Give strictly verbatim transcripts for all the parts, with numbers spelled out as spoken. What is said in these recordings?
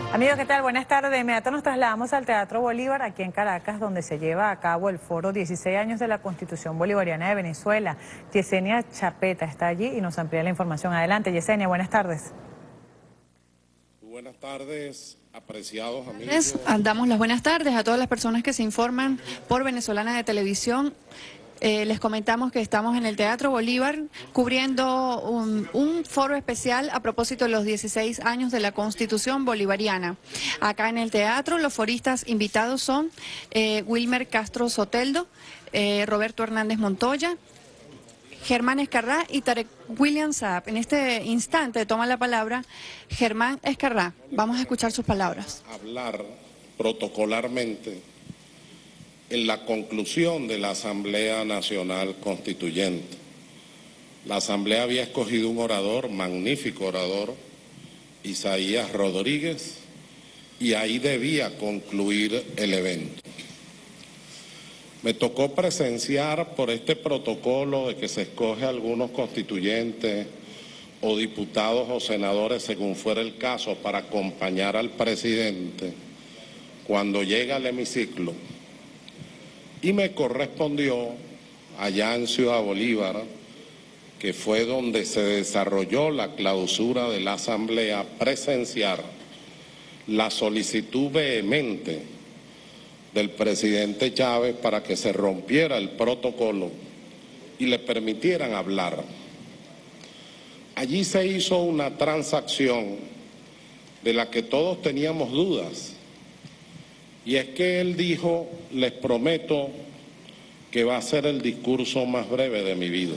Amigos, ¿qué tal? Buenas tardes. De inmediato nos trasladamos al Teatro Bolívar, aquí en Caracas, donde se lleva a cabo el foro dieciséis años de la Constitución Bolivariana de Venezuela. Yesenia Chapeta está allí y nos amplía la información. Adelante, Yesenia, buenas tardes. Buenas tardes, apreciados amigos. Damos las buenas tardes a todas las personas que se informan por Venezolana de Televisión. Eh, les comentamos que estamos en el Teatro Bolívar cubriendo un, un foro especial a propósito de los dieciséis años de la Constitución Bolivariana. Acá en el teatro los foristas invitados son eh, Wilmer Castro Soteldo, eh, Roberto Hernández Montoya, Germán Escarrá y Tarek William Saab. En este instante toma la palabra Germán Escarrá. Vamos a escuchar sus palabras. Hablar protocolarmente en la conclusión de la Asamblea Nacional Constituyente. La Asamblea había escogido un orador, magnífico orador, Isaías Rodríguez, y ahí debía concluir el evento. Me tocó presenciar por este protocolo de que se escoge a algunos constituyentes o diputados o senadores, según fuera el caso, para acompañar al presidente cuando llega al hemiciclo. Y me correspondió, allá en Ciudad Bolívar, que fue donde se desarrolló la clausura de la Asamblea, presenciar la solicitud vehemente del presidente Chávez para que se rompiera el protocolo y le permitieran hablar. Allí se hizo una transacción de la que todos teníamos dudas, y es que él dijo: les prometo que va a ser el discurso más breve de mi vida.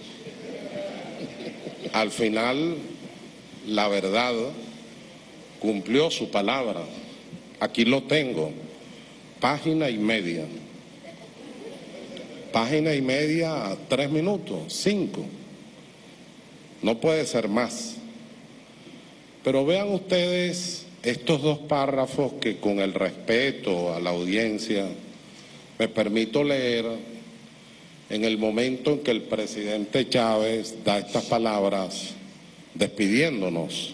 Al final, la verdad, cumplió su palabra. Aquí lo tengo. Página y media. Página y media, tres minutos, cinco. No puede ser más. Pero vean ustedes estos dos párrafos que, con el respeto a la audiencia, me permito leer en el momento en que el presidente Chávez da estas palabras despidiéndonos.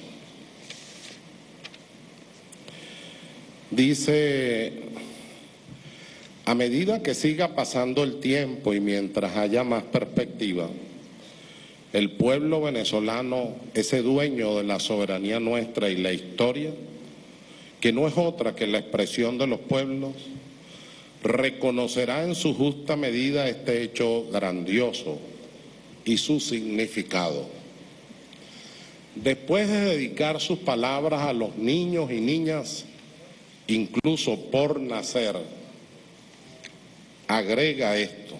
Dice: a medida que siga pasando el tiempo y mientras haya más perspectiva, el pueblo venezolano, ese dueño de la soberanía nuestra y la historia, que no es otra que la expresión de los pueblos, reconocerá en su justa medida este hecho grandioso y su significado. Después de dedicar sus palabras a los niños y niñas, incluso por nacer, agrega esto: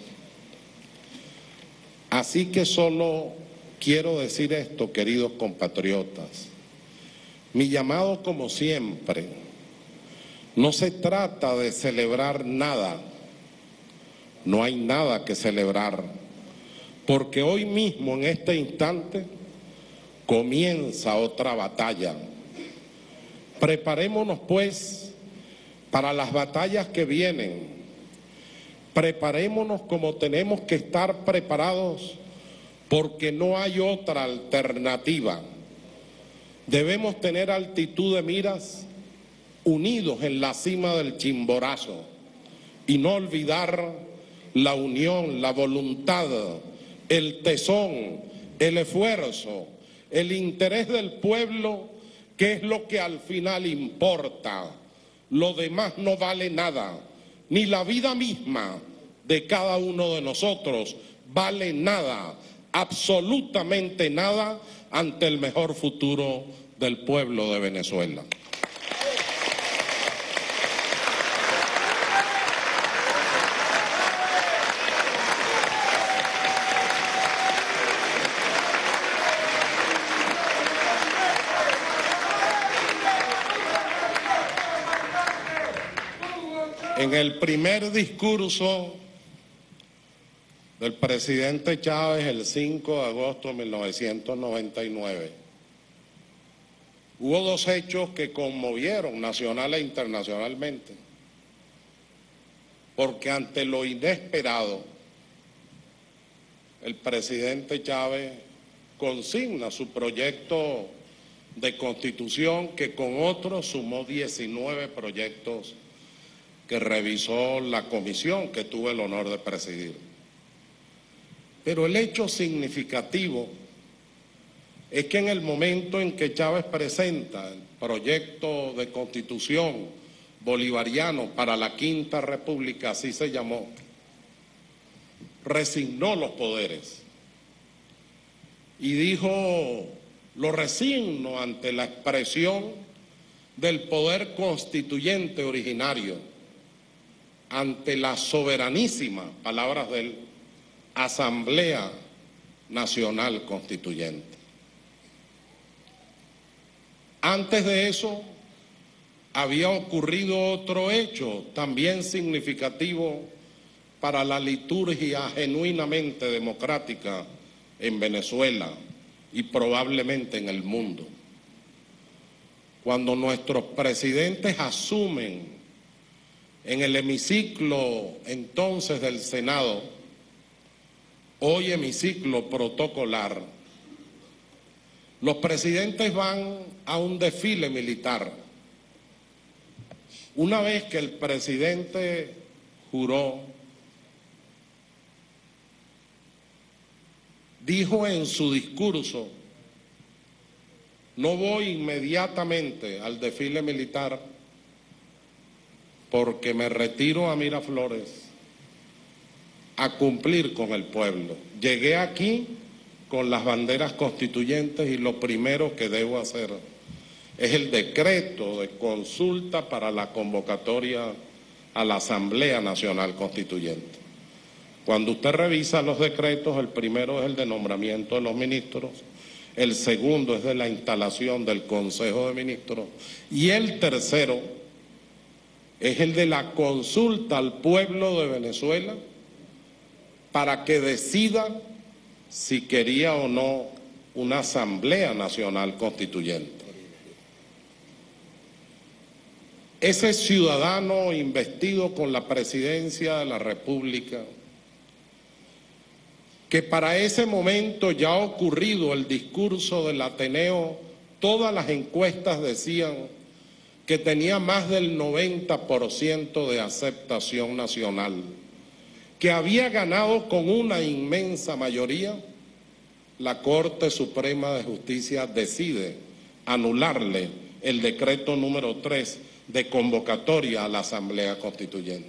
así que solo quiero decir esto, queridos compatriotas. Mi llamado, como siempre, no se trata de celebrar nada. No hay nada que celebrar, porque hoy mismo, en este instante, comienza otra batalla. Preparémonos, pues, para las batallas que vienen. Preparémonos como tenemos que estar preparados, porque no hay otra alternativa. Debemos tener altitud de miras, unidos en la cima del Chimborazo, y no olvidar la unión, la voluntad, el tesón, el esfuerzo, el interés del pueblo, que es lo que al final importa. Lo demás no vale nada, ni la vida misma de cada uno de nosotros vale nada, absolutamente nada, ante el mejor futuro del pueblo de Venezuela. En el primer discurso del presidente Chávez, el cinco de agosto de mil novecientos noventa y nueve, hubo dos hechos que conmovieron nacional e internacionalmente, porque ante lo inesperado, el presidente Chávez consigna su proyecto de Constitución, que con otros sumó diecinueve proyectos que revisó la comisión que tuve el honor de presidir. Pero el hecho significativo es que en el momento en que Chávez presenta el proyecto de Constitución bolivariano para la Quinta República, así se llamó, resignó los poderes y dijo: lo resigno ante la expresión del poder constituyente originario, ante la soberanísima, palabras de él, Asamblea Nacional Constituyente. Antes de eso había ocurrido otro hecho también significativo para la liturgia genuinamente democrática en Venezuela y probablemente en el mundo. Cuando nuestros presidentes asumen en el hemiciclo entonces del Senado, hoy hemiciclo protocolar, los presidentes van a un desfile militar. Una vez que el presidente juró, dijo en su discurso: no voy inmediatamente al desfile militar porque me retiro a Miraflores a cumplir con el pueblo. Llegué aquí con las banderas constituyentes y lo primero que debo hacer es el decreto de consulta para la convocatoria a la Asamblea Nacional Constituyente. Cuando usted revisa los decretos, el primero es el de nombramiento de los ministros, el segundo es de la instalación del Consejo de Ministros y el tercero es el de la consulta al pueblo de Venezuela para que decida si quería o no una Asamblea Nacional Constituyente. Ese ciudadano investido con la presidencia de la República, que para ese momento ya ha ocurrido el discurso del Ateneo, todas las encuestas decían que tenía más del noventa por ciento de aceptación nacional, que había ganado con una inmensa mayoría, la Corte Suprema de Justicia decide anularle el decreto número tres de convocatoria a la Asamblea Constituyente.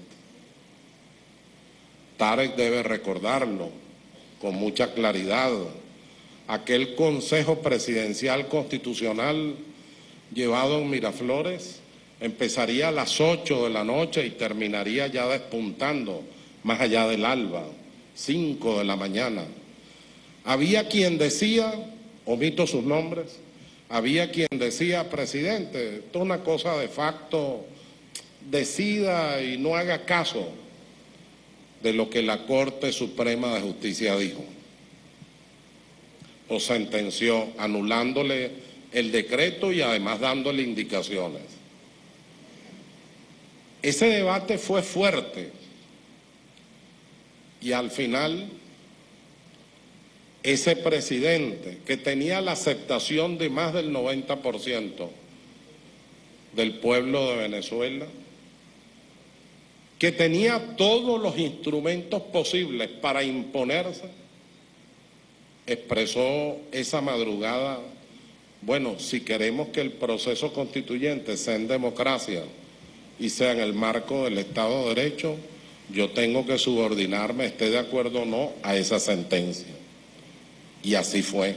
Tarek debe recordarlo con mucha claridad. Aquel Consejo Presidencial Constitucional llevado en Miraflores empezaría a las ocho de la noche y terminaría ya despuntando más allá del alba, cinco de la mañana. Había quien decía, omito sus nombres, había quien decía: presidente, esto es una cosa de facto, decida y no haga caso de lo que la Corte Suprema de Justicia dijo o sentenció, anulándole el decreto y además dándole indicaciones. Ese debate fue fuerte y al final ese presidente, que tenía la aceptación de más del noventa por ciento del pueblo de Venezuela, que tenía todos los instrumentos posibles para imponerse, expresó esa madrugada: bueno, si queremos que el proceso constituyente sea en democracia y sea en el marco del Estado de Derecho, yo tengo que subordinarme, esté de acuerdo o no, a esa sentencia. Y así fue.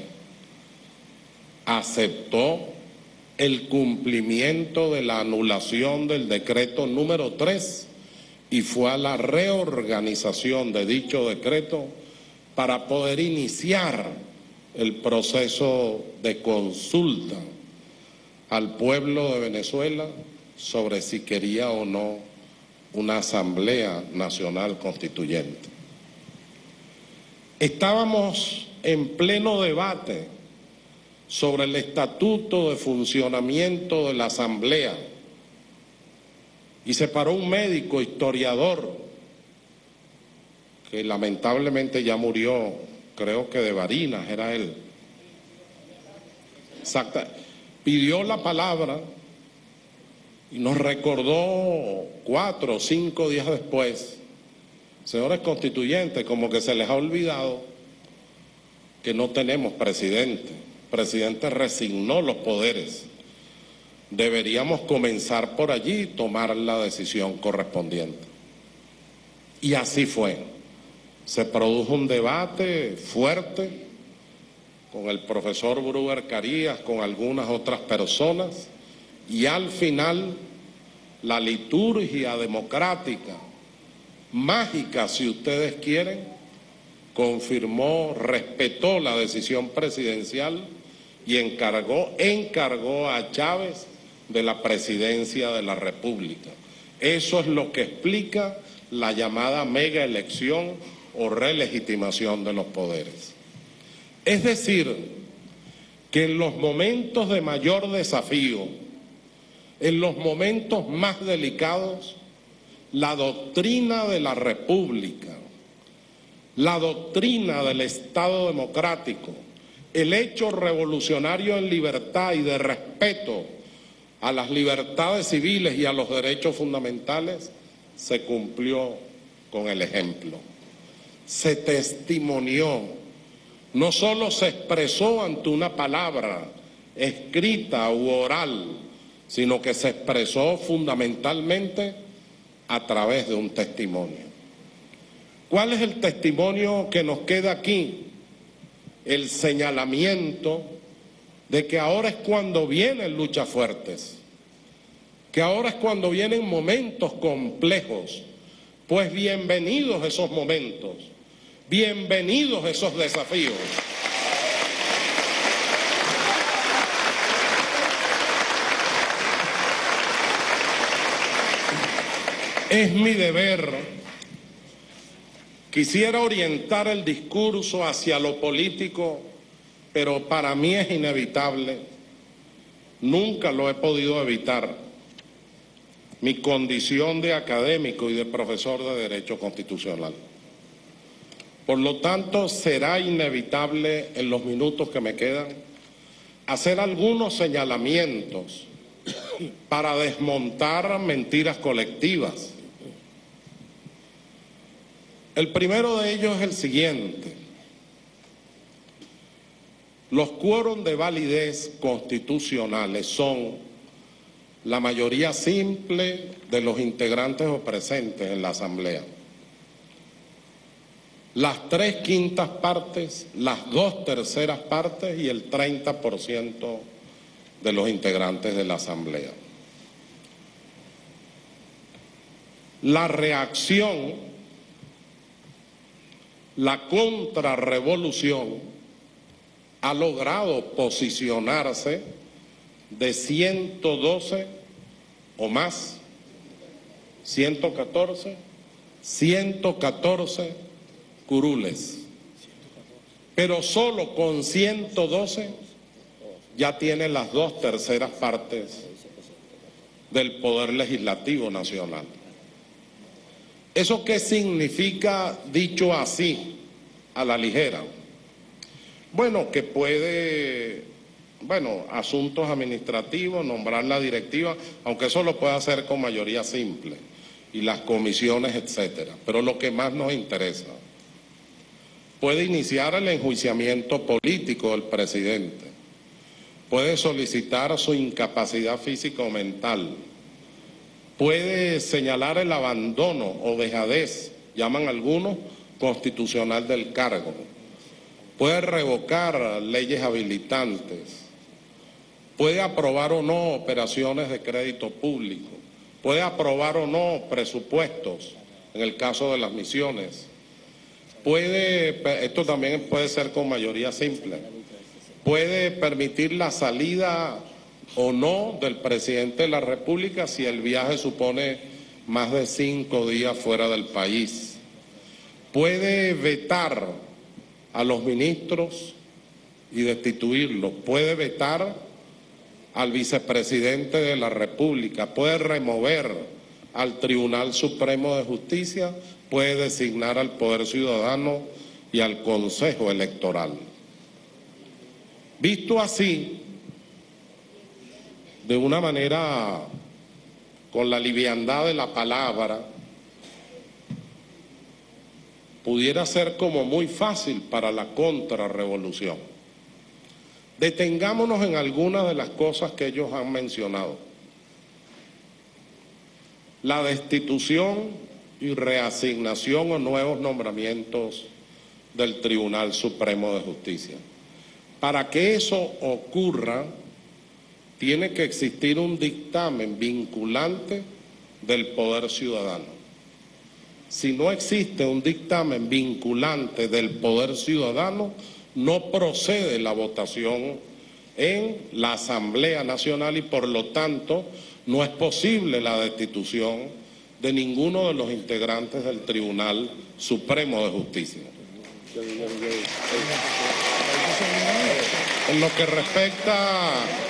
Aceptó el cumplimiento de la anulación del decreto número tres y fue a la reorganización de dicho decreto para poder iniciar el proceso de consulta al pueblo de Venezuela sobre si quería o no una Asamblea Nacional Constituyente. Estábamos en pleno debate sobre el estatuto de funcionamiento de la Asamblea y se paró un médico historiador que lamentablemente ya murió, creo que de Barinas era él. Exacta. pidió la palabra y nos recordó cuatro o cinco días después, señores constituyentes, como que se les ha olvidado que no tenemos presidente. El presidente resignó los poderes. Deberíamos comenzar por allí y tomar la decisión correspondiente. Y así fue. Se produjo un debate fuerte con el profesor Bruber Carías, con algunas otras personas, y al final la liturgia democrática, mágica si ustedes quieren, confirmó, respetó la decisión presidencial y encargó, encargó a Chávez de la presidencia de la República. Eso es lo que explica la llamada mega elección o relegitimación de los poderes. Es decir, que en los momentos de mayor desafío, en los momentos más delicados, la doctrina de la República, la doctrina del Estado democrático, el hecho revolucionario en libertad y de respeto a las libertades civiles y a los derechos fundamentales, se cumplió con el ejemplo. Se testimonió, no solo se expresó ante una palabra escrita u oral, sino que se expresó fundamentalmente a través de un testimonio. ¿Cuál es el testimonio que nos queda aquí? El señalamiento de que ahora es cuando vienen luchas fuertes, que ahora es cuando vienen momentos complejos. Pues bienvenidos esos momentos, bienvenidos esos desafíos. Es mi deber, quisiera orientar el discurso hacia lo político, pero para mí es inevitable, nunca lo he podido evitar, mi condición de académico y de profesor de Derecho Constitucional. Por lo tanto, será inevitable en los minutos que me quedan hacer algunos señalamientos para desmontar mentiras colectivas. El primero de ellos es el siguiente: los quórum de validez constitucionales son la mayoría simple de los integrantes o presentes en la Asamblea, las tres quintas partes, las dos terceras partes y el treinta por ciento de los integrantes de la Asamblea. La reacción, la contrarrevolución, ha logrado posicionarse de ciento doce o más, ciento catorce, ciento catorce curules. Pero solo con ciento doce ya tiene las dos terceras partes del Poder Legislativo Nacional. ¿Eso qué significa dicho así, a la ligera? Bueno, que puede, bueno, asuntos administrativos, nombrar la directiva, aunque eso lo puede hacer con mayoría simple, y las comisiones, etcétera. Pero lo que más nos interesa, puede iniciar el enjuiciamiento político del presidente, puede solicitar su incapacidad física o mental, puede señalar el abandono o dejadez, llaman algunos, constitucional del cargo, puede revocar leyes habilitantes, puede aprobar o no operaciones de crédito público, puede aprobar o no presupuestos, en el caso de las misiones, puede, esto también puede ser con mayoría simple, puede permitir la salida o no del presidente de la República si el viaje supone más de cinco días fuera del país, puede vetar a los ministros y destituirlos, puede vetar al vicepresidente de la República, puede remover al Tribunal Supremo de Justicia, puede designar al Poder Ciudadano y al Consejo Electoral. Visto así, de una manera, con la liviandad de la palabra, pudiera ser como muy fácil para la contrarrevolución. Detengámonos en algunas de las cosas que ellos han mencionado. La destitución y reasignación o nuevos nombramientos del Tribunal Supremo de Justicia. Para que eso ocurra, tiene que existir un dictamen vinculante del Poder Ciudadano. Si no existe un dictamen vinculante del Poder Ciudadano, no procede la votación en la Asamblea Nacional y por lo tanto no es posible la destitución de ninguno de los integrantes del Tribunal Supremo de Justicia. En lo que respecta,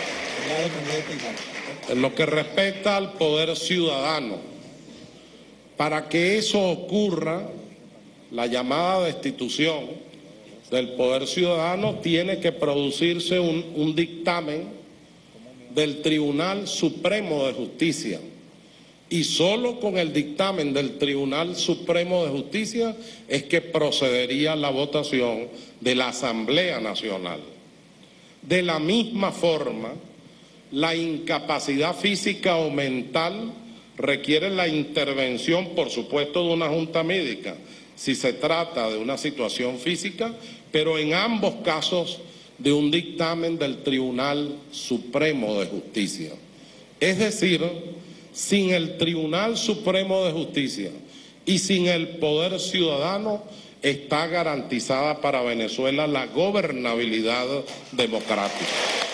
en lo que respecta al Poder Ciudadano, para que eso ocurra, la llamada destitución del Poder Ciudadano, tiene que producirse un, un dictamen del Tribunal Supremo de Justicia. Y solo con el dictamen del Tribunal Supremo de Justicia es que procedería la votación de la Asamblea Nacional. De la misma forma, la incapacidad física o mental requiere la intervención, por supuesto, de una junta médica, si se trata de una situación física, pero en ambos casos de un dictamen del Tribunal Supremo de Justicia. Es decir, sin el Tribunal Supremo de Justicia y sin el Poder Ciudadano está garantizada para Venezuela la gobernabilidad democrática.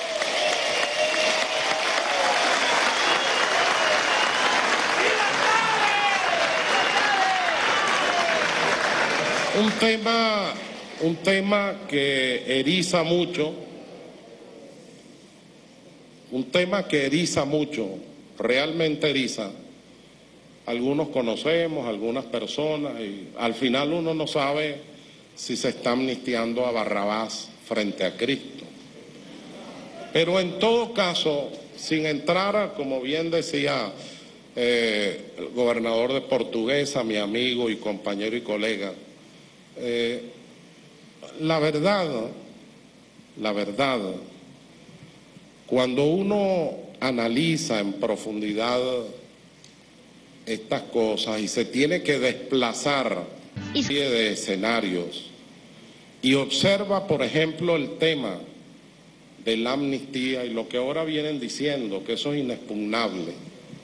Un tema, un tema que eriza mucho, un tema que eriza mucho, realmente eriza. Algunos conocemos, algunas personas, y al final uno no sabe si se está amnistiando a Barrabás frente a Cristo. Pero en todo caso, sin entrar, a, como bien decía eh, el gobernador de Portuguesa, mi amigo y compañero y colega, eh, la verdad, la verdad, cuando uno analiza en profundidad estas cosas y se tiene que desplazar de escenarios y observa, por ejemplo, el tema de la amnistía y lo que ahora vienen diciendo, que eso es inexpugnable.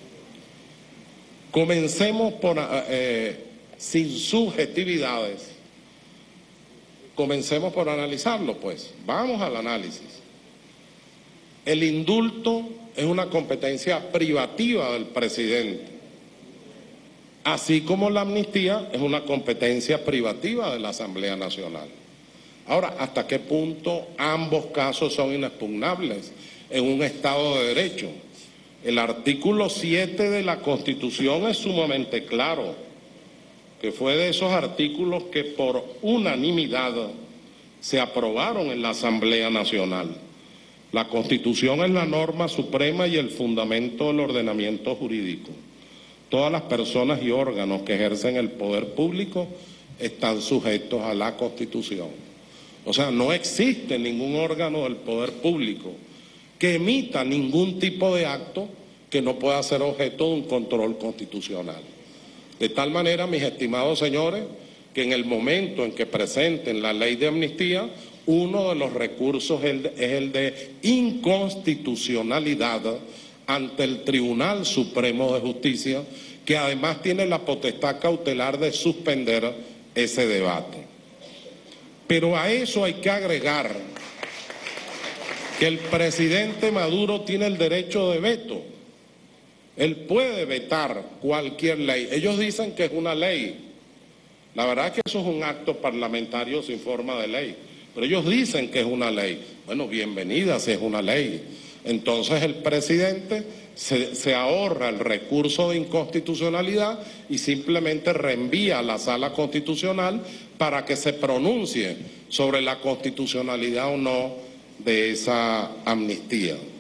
Comencemos por, eh, sin subjetividades, comencemos por analizarlo, pues. Vamos al análisis. El indulto es una competencia privativa del presidente, así como la amnistía es una competencia privativa de la Asamblea Nacional. Ahora, ¿hasta qué punto ambos casos son inexpugnables en un Estado de Derecho? El artículo siete de la Constitución es sumamente claro, que fue de esos artículos que por unanimidad se aprobaron en la Asamblea Nacional. La Constitución es la norma suprema y el fundamento del ordenamiento jurídico. Todas las personas y órganos que ejercen el poder público están sujetos a la Constitución. O sea, no existe ningún órgano del poder público que emita ningún tipo de acto que no pueda ser objeto de un control constitucional. De tal manera, mis estimados señores, que en el momento en que presenten la ley de amnistía, uno de los recursos es el de, es el de inconstitucionalidad ante el Tribunal Supremo de Justicia, que además tiene la potestad cautelar de suspender ese debate. Pero a eso hay que agregar que el presidente Maduro tiene el derecho de veto. Él puede vetar cualquier ley. Ellos dicen que es una ley. La verdad es que eso es un acto parlamentario sin forma de ley. Pero ellos dicen que es una ley. Bueno, bienvenida si es una ley. Entonces el presidente se, se ahorra el recurso de inconstitucionalidad y simplemente reenvía a la Sala Constitucional para que se pronuncie sobre la constitucionalidad o no de esa amnistía.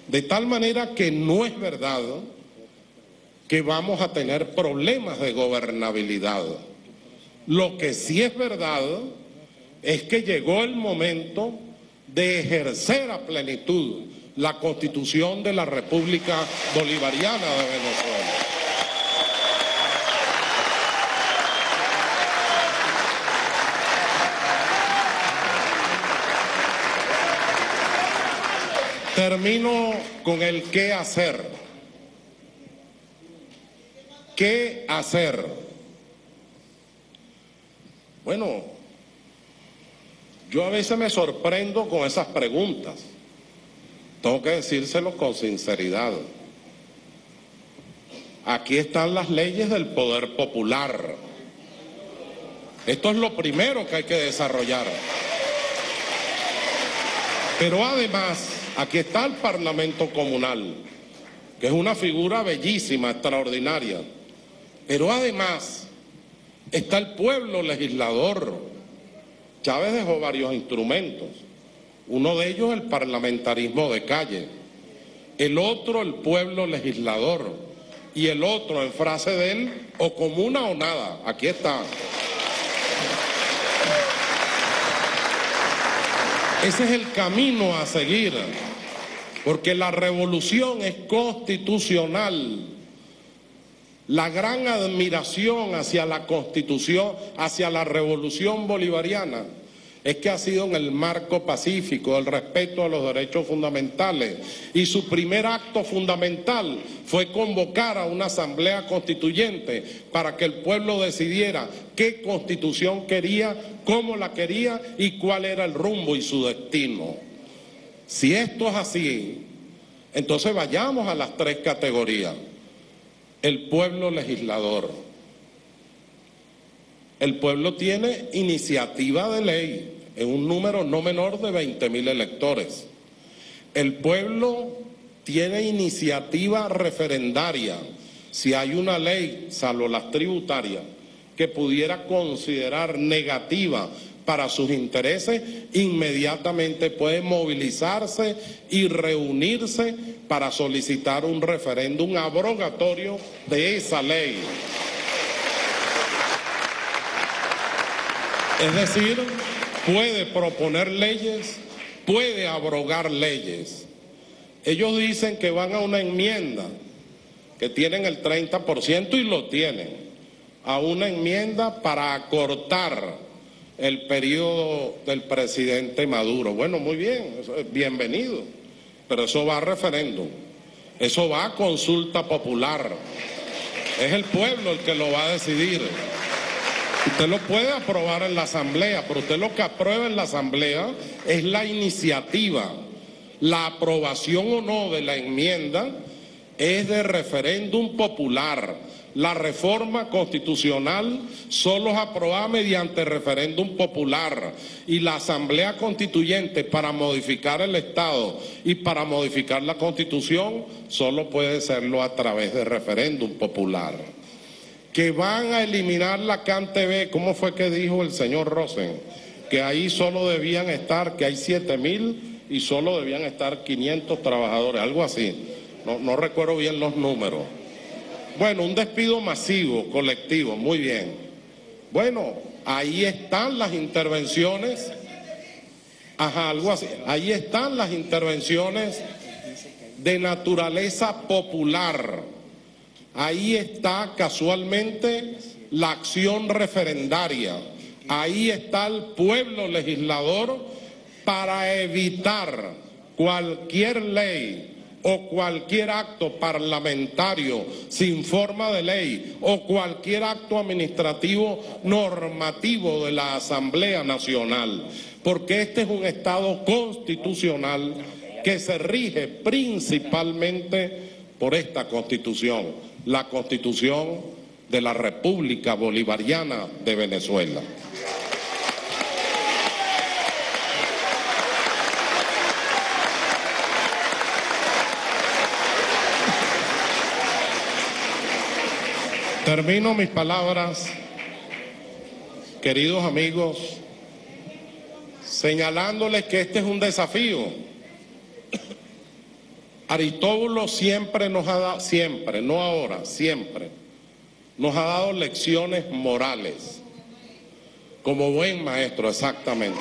De tal manera que no es verdad que vamos a tener problemas de gobernabilidad. Lo que sí es verdad es que llegó el momento de ejercer a plenitud la Constitución de la República Bolivariana de Venezuela. Termino con el qué hacer. ¿Qué hacer? Bueno, yo a veces me sorprendo con esas preguntas. Tengo que decírselo con sinceridad. Aquí están las leyes del poder popular. Esto es lo primero que hay que desarrollar. Pero además, aquí está el Parlamento Comunal, que es una figura bellísima, extraordinaria. Pero además está el pueblo legislador. Chávez dejó varios instrumentos. Uno de ellos el parlamentarismo de calle. El otro el pueblo legislador. Y el otro, en frase de él, o comuna o nada. Aquí está. Ese es el camino a seguir. Porque la revolución es constitucional. La gran admiración hacia la Constitución, hacia la revolución bolivariana, es que ha sido en el marco pacífico del respeto a los derechos fundamentales. Y su primer acto fundamental fue convocar a una asamblea constituyente para que el pueblo decidiera qué constitución quería, cómo la quería y cuál era el rumbo y su destino. Si esto es así, entonces vayamos a las tres categorías. El pueblo legislador. El pueblo tiene iniciativa de ley en un número no menor de veinte mil electores. El pueblo tiene iniciativa referendaria. Si hay una ley, salvo las tributarias, que pudiera considerar negativa para sus intereses, inmediatamente puede movilizarse y reunirse para solicitar un referéndum abrogatorio de esa ley. Es decir, puede proponer leyes, puede abrogar leyes. Ellos dicen que van a una enmienda, que tienen el treinta por ciento y lo tienen, a una enmienda para acortar el periodo del presidente Maduro. Bueno, muy bien, eso es bienvenido, pero eso va a referéndum, eso va a consulta popular, es el pueblo el que lo va a decidir. Usted lo puede aprobar en la asamblea, pero usted lo que aprueba en la asamblea es la iniciativa. La aprobación o no de la enmienda es de referéndum popular. La reforma constitucional solo es aprobada mediante referéndum popular y la Asamblea Constituyente para modificar el Estado y para modificar la Constitución solo puede serlo a través de referéndum popular. Que van a eliminar la C A N T V, ¿cómo fue que dijo el señor Rosen? Que ahí solo debían estar, que hay siete mil y solo debían estar quinientos trabajadores, algo así, no, no recuerdo bien los números. Bueno, un despido masivo, colectivo, muy bien. Bueno, ahí están las intervenciones, ajá, algo así, ahí están las intervenciones de naturaleza popular. Ahí está casualmente la acción referendaria. Ahí está el pueblo legislador para evitar cualquier ley o cualquier acto parlamentario sin forma de ley o cualquier acto administrativo normativo de la Asamblea Nacional, porque este es un Estado constitucional que se rige principalmente por esta Constitución, la Constitución de la República Bolivariana de Venezuela. Termino mis palabras, queridos amigos, señalándoles que este es un desafío. Aristóbulo siempre nos ha dado, siempre, no ahora, siempre, nos ha dado lecciones morales, como buen maestro, exactamente.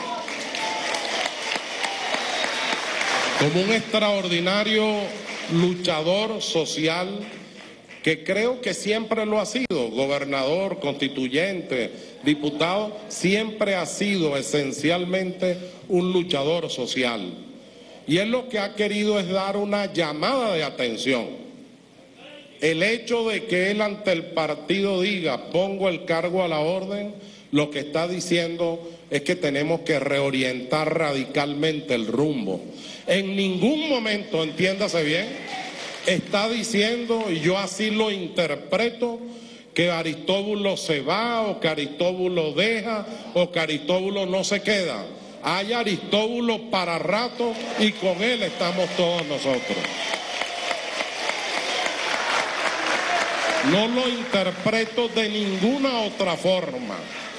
Como un extraordinario luchador social que creo que siempre lo ha sido, gobernador, constituyente, diputado, siempre ha sido esencialmente un luchador social. Y él lo que ha querido es dar una llamada de atención. El hecho de que él ante el partido diga, pongo el cargo a la orden, lo que está diciendo es que tenemos que reorientar radicalmente el rumbo. En ningún momento, entiéndase bien, está diciendo, y yo así lo interpreto, que Aristóbulo se va o que Aristóbulo deja o que Aristóbulo no se queda. Hay Aristóbulo para rato y con él estamos todos nosotros. No lo interpreto de ninguna otra forma.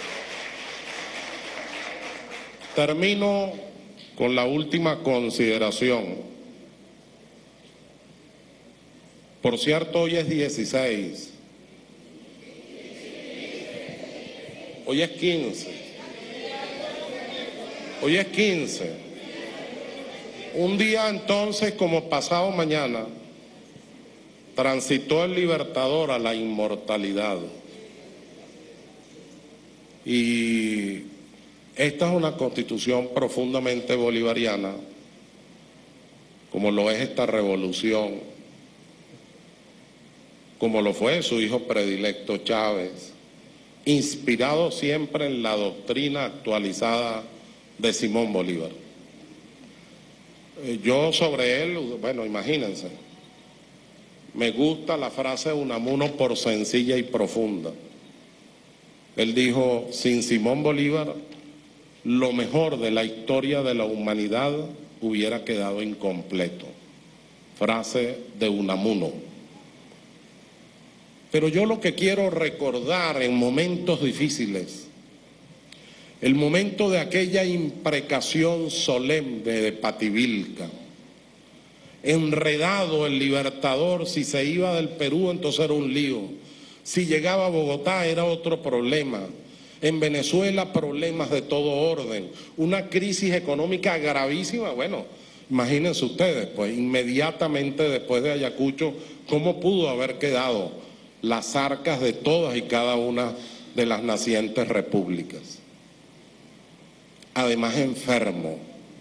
Termino con la última consideración. Por cierto, hoy es dieciséis. Hoy es quince. Hoy es quince. Un día entonces, como pasado mañana, transitó el Libertador a la inmortalidad. Y esta es una constitución profundamente bolivariana, como lo es esta revolución, como lo fue su hijo predilecto Chávez, inspirado siempre en la doctrina actualizada de Simón Bolívar. Yo sobre él, bueno, imagínense, me gusta la frase de Unamuno por sencilla y profunda. Él dijo, sin Simón Bolívar, lo mejor de la historia de la humanidad hubiera quedado incompleto. Frase de Unamuno. Pero yo lo que quiero recordar en momentos difíciles, el momento de aquella imprecación solemne de Pativilca, enredado el Libertador, si se iba del Perú entonces era un lío, si llegaba a Bogotá era otro problema, en Venezuela problemas de todo orden, una crisis económica gravísima, bueno, imagínense ustedes, pues inmediatamente después de Ayacucho, ¿cómo pudo haber quedado las arcas de todas y cada una de las nacientes repúblicas? Además enfermo.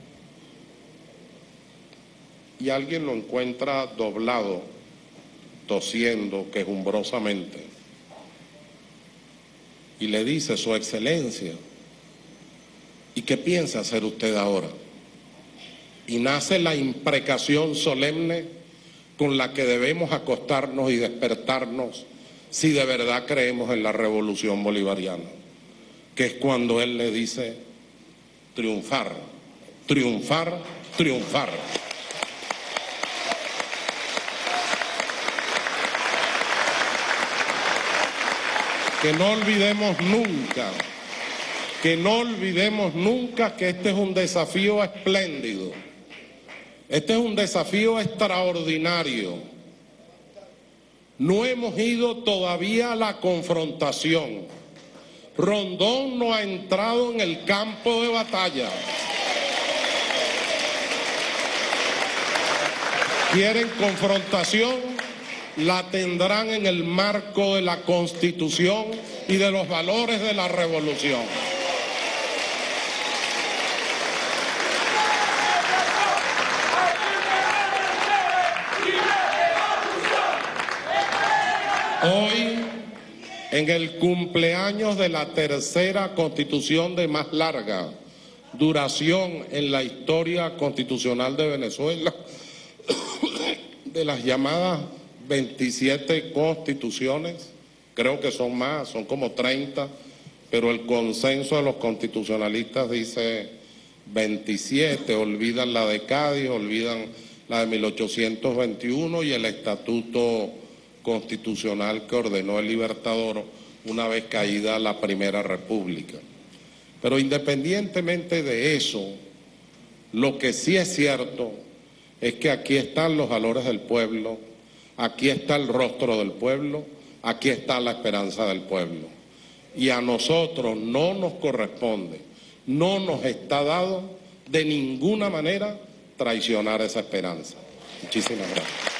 Y alguien lo encuentra doblado, tosiendo quejumbrosamente. Y le dice, Su Excelencia, ¿y qué piensa hacer usted ahora? Y nace la imprecación solemne con la que debemos acostarnos y despertarnos si de verdad creemos en la revolución bolivariana, que es cuando él le dice triunfar, triunfar, triunfar. Que no olvidemos nunca, que no olvidemos nunca que este es un desafío espléndido, este es un desafío extraordinario. No hemos ido todavía a la confrontación. Rondón no ha entrado en el campo de batalla. ¿Quieren confrontación? La tendrán en el marco de la Constitución y de los valores de la revolución. Hoy, en el cumpleaños de la tercera constitución de más larga duración en la historia constitucional de Venezuela, de las llamadas veintisiete constituciones, creo que son más, son como treinta, pero el consenso de los constitucionalistas dice veintisiete, olvidan la de Cádiz, olvidan la de mil ochocientos veintiuno y el estatuto constitucional que ordenó el Libertador una vez caída la Primera República. Pero independientemente de eso, lo que sí es cierto es que aquí están los valores del pueblo, aquí está el rostro del pueblo, aquí está la esperanza del pueblo. Y a nosotros no nos corresponde, no nos está dado de ninguna manera traicionar esa esperanza. Muchísimas gracias.